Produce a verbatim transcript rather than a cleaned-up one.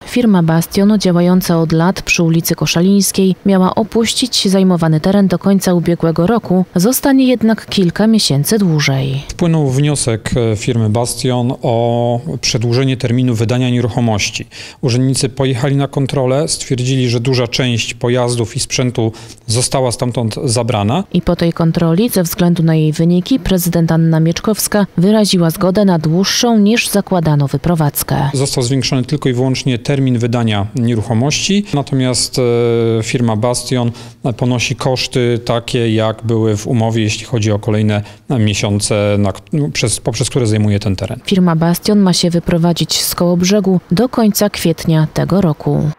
Firma Bastion, działająca od lat przy ulicy Koszalińskiej, miała opuścić zajmowany teren do końca ubiegłego roku, zostanie jednak kilka miesięcy dłużej. Wpłynął wniosek firmy Bastion o przedłużenie terminu wydania nieruchomości. Urzędnicy pojechali na kontrolę, stwierdzili, że duża część pojazdów i sprzętu została stamtąd zabrana. I po tej kontroli, ze względu na jej wyniki, prezydent Anna Mieczkowska wyraziła zgodę na dłuższą niż zakładano wyprowadzkę. Został zwiększony tylko i wyłącznie termin wydania nieruchomości, natomiast firma Bastion ponosi koszty takie, jak były w umowie, jeśli chodzi o kolejne miesiące, na, przez, poprzez które zajmuje ten teren. Firma Bastion ma się wyprowadzić z Kołobrzegu do końca kwietnia tego roku.